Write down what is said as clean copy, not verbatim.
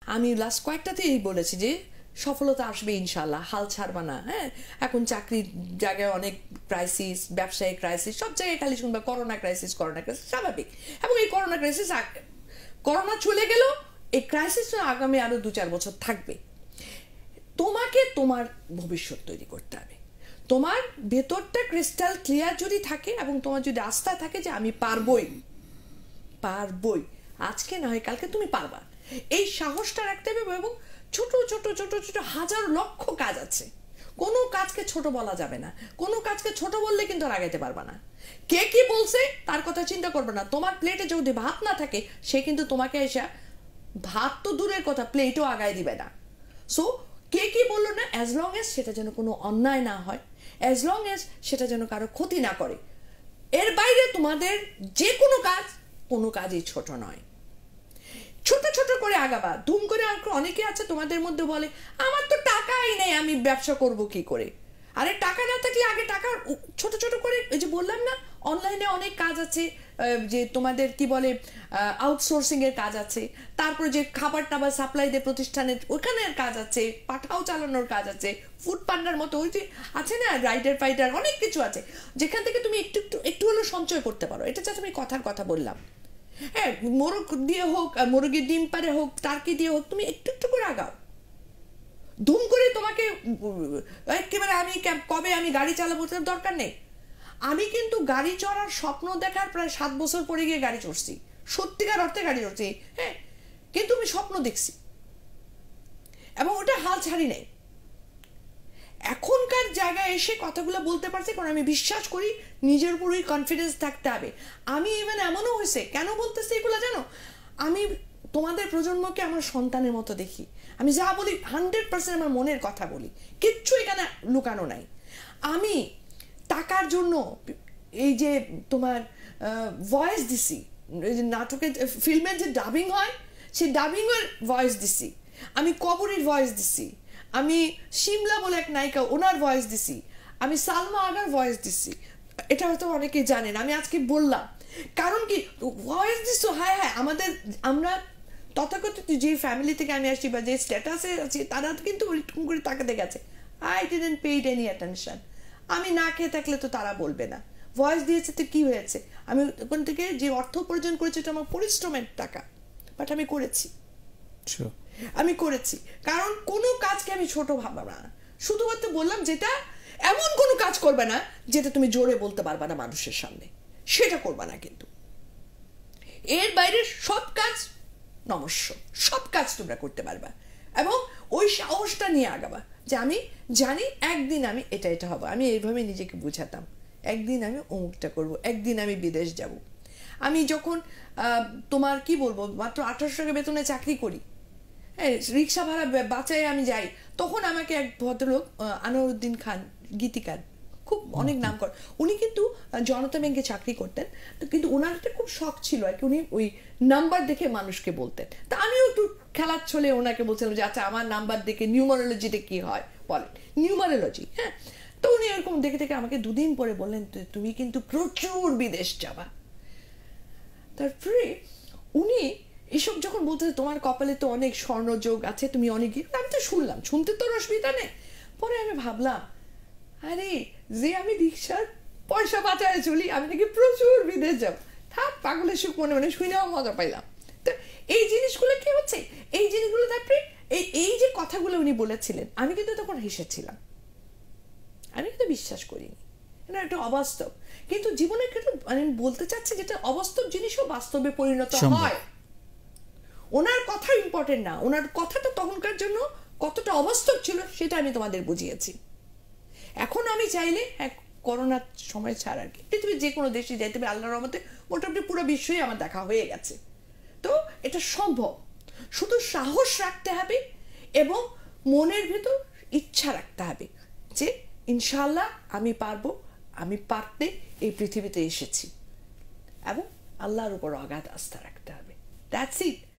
আমি লাস্ট কয়েকটাতেই বলেছি যে সফলতা আসবে ইনশাআল্লাহ, হাল ছাড়বা না। হ্যাঁ, এখন চাকরির জায়গায় অনেক ক্রাইসিস, ব্যবসায়িক ক্রাইসিস, সব জায়গায় খালি শুনবা করোনা ক্রাইসিস, স্বাভাবিক। এবং এই করোনা ক্রাইসিস, করোনা চলে গেল, এই ক্রাইসিস আগামী আরো 2-4 বছর থাকবে। তোমাকে তোমার ভবিষ্যৎ তৈরি করতে হবে। তোমার ভেতরটা ক্রিস্টাল ক্লিয়ার যদি থাকে এবং তোমার যদি আস্থা থাকে যে আমি পারবই, আজকে না হয় কালকে তুমি পারবা, এই সাহসটা রাখতে হবে। এবং ছোট ছোট ছোট ছোট হাজার লক্ষ কাজ আছে, কোনো কাজকে ছোট বলা যাবে না। কোনো কাজকে ছোট বললে কিন্তু আর আগাইতে পারবা না। কে কি বলছে তার কথা চিন্তা করবে না। তোমার প্লেটে যদি ভাত না থাকে, সে কিন্তু তোমাকে এসে, ভাত তো দূরের কথা, প্লেটও আগায় দিবে না। সো কে কি বললো না, অ্যাজ লং এজ সেটা যেন কোনো অন্যায় না হয়, অ্যাজ লং এজ সেটা যেন কারো ক্ষতি না করে, এর বাইরে তোমাদের যে কোনো কাজই ছোট নয়। ছোট ছোট করে আগাবা, ধুম করে। অনেকে আছে তোমাদের মধ্যে বলে আমার তো টাকাই নেই, আমি ব্যবসা করব কি করে। আরে টাকা না থাকলে আগে টাকা ছোট ছোট করে, এই যে বললাম না অনলাইনে অনেক কাজ আছে, যে তোমাদের কি বলে আউটসোর্সিং এর কাজ আছে, তারপরে যে খাবার টাবার সাপ্লাই দেয় প্রতিষ্ঠানের, ওখানের কাজ আছে, পাঠাও চালানোর কাজ আছে, ফুড পান্ডার মতো ওই যে আছে না, রাইডার ফাইডার, অনেক কিছু আছে যেখান থেকে তুমি একটু হলেও সঞ্চয় করতে পারো। এটা যা তুমি কথার কথা বললাম। হ্যাঁ, মোরগ দিয়ে হোক, মুরগির ডিম পারে হোক, টার্কি দিয়ে হোক, তুমি একটু একটু করে আগাও। ধুম করে তোমাকে একেবারে কবে আমি গাড়ি চালাবো দরকার নেই। আমি কিন্তু গাড়ি চড়ার স্বপ্ন দেখার প্রায় 7 বছর পরে গিয়ে গাড়ি চড়ছি, সত্যিকার অর্থে গাড়ি চড়ছি। হ্যাঁ, কিন্তু আমি স্বপ্ন দেখছি এবং ওটা হাল ছাড়ি নাই। এখনকার জায়গায় এসে কথাগুলো বলতে পারছি কারণ আমি বিশ্বাস করি নিজের উপরই কনফিডেন্স থাকতে হবে। আমি এমনও হয়েছে, কেন বলতেছি এগুলো জানো, আমি তোমাদের প্রজন্মকে আমার সন্তানের মতো দেখি। আমি যা বলি 100% আমার মনের কথা বলি, কিচ্ছু এখানে লুকানো নাই। আমি টাকার জন্য এই যে তোমার ভয়েস দিছি, নাটকের ফিল্মের যে ডাবিং হয়, সেই ডাবিংয়ের ভয়েস দিছি, আমি কবরীর ভয়েস দিছি, আমি শিমলা বলে এক নায়িকা, ওনার ভয়েস দিছি, আমি সালমা আগার ভয়েস দিছি। এটা হয়তো অনেকেই জানেন, আমি আজকে বললাম কারণ কি ভয়েস দিছো। হ্যাঁ, আমরা তথাকথিত যে ফ্যামিলি থেকে আমি আসছি বা যে স্ট্যাটাসে আছি, তারা কিন্তু ওইরকম করে তাকাতে গেছে। I didn't paid any attention. আমি না খেয়ে থাকলে তো তারা বলবে না। ভয়েস দিয়েছে তো কি হয়েছে, আমি ওখান থেকে যে অর্থ উপার্জন করেছি এটা আমার পরিশ্রমের টাকা, বাট আমি করেছি কারণ কোনো কাজকে আমি ছোট ভাববো না। শুধুমাত্র বললাম যেটা এমন কোনো কাজ করবে না যেটা তুমি জোরে বলতে পারবা না মানুষের সামনে, সেটা করবা না। কিন্তু এর বাইরে সব কাজ নমস্য, সব কাজ তোমরা করতে পারবা এবং ওই সাহসটা নিয়ে আগাবা যে আমি জানি একদিন আমি এটা হবো। আমি এইভাবে নিজেকে বুঝাতাম, একদিন আমি অমুকটা করব, একদিন আমি বিদেশ যাব। আমি যখন তোমার কি বলবো মাত্র 1800 টাকা বেতনে চাকরি করি, হ্যাঁ, রিক্সা ভাড়া বাঁচাই আমি যাই, তখন আমাকে এক ভদ্রলোক আনোয়ারউদ্দিন খান, গীতিকার, খুব অনেক নাম কর, উনি কিন্তু জনতা ব্যাংকে চাকরি করতেন। তো কিন্তু ওনার একটা খুব শখ ছিল আর কি, উনি ওই নাম্বার দেখে মানুষকে বলতেন। তা আমিও একটু খেলার ছলে ওনাকে বলছিলাম যে আচ্ছা আমার নাম্বার দেখে নিউমারোলজিটা কি হয় বলেন, নিউমারোলজি। হ্যাঁ, তো উনি এরকম দেখে দেখে আমাকে 2 দিন পরে বললেন তুমি কিন্তু প্রচুর বিদেশ যাবা। তারপরে উনি এসব যখন বলতে তোমার কপালে তো অনেক স্বর্ণযোগ আছে, তুমি অনেক, আমি তো শুনলাম, শুনতে তো অসুবিধা নেই। পরে আমি ভাবলাম আরে যে আমি রিক্সার পয়সা বাঁচায় চলি, আমি নাকি প্রচুর বিদেশ যাবো। থাক, পাগলের সুখ মনে মনে শুনেও মজা পাইলাম। তো এই জিনিসগুলো কি হচ্ছে, এই জিনিসগুলো তারপরে এই যে কথাগুলো উনি বলেছিলেন, আমি কিন্তু তখন হেসেছিলাম, আমি কিন্তু বিশ্বাস করিনি, এটা একটা অবাস্তব। কিন্তু জীবনে কিন্তু আমি বলতে চাচ্ছি যেটা অবাস্তব জিনিসও বাস্তবে পরিণত হয়। ওনার কথা ইম্পর্টেন্ট না, ওনার কথাটা তখনকার জন্য কতটা অবাস্তব ছিল সেটা আমি তোমাদের বুঝিয়েছি। এখন আমি চাইলে করোনার সময় ছাড়া আর কি পৃথিবীর যে কোনো দেশে যাইতে হবে, আল্লাহর রহমতে মোটামুটি পুরো বিশ্বই আমার দেখা হয়ে গেছে। তো এটা সম্ভব, শুধু সাহস রাখতে হবে এবং মনের ভেতর ইচ্ছা রাখতে হবে যে ইনশাআল্লাহ আমি পারবো, আমি পারতে এই পৃথিবীতে এসেছি, এবং আল্লাহর উপর অগাধ আস্থা রাখতে হবে। দ্যাটস ইট।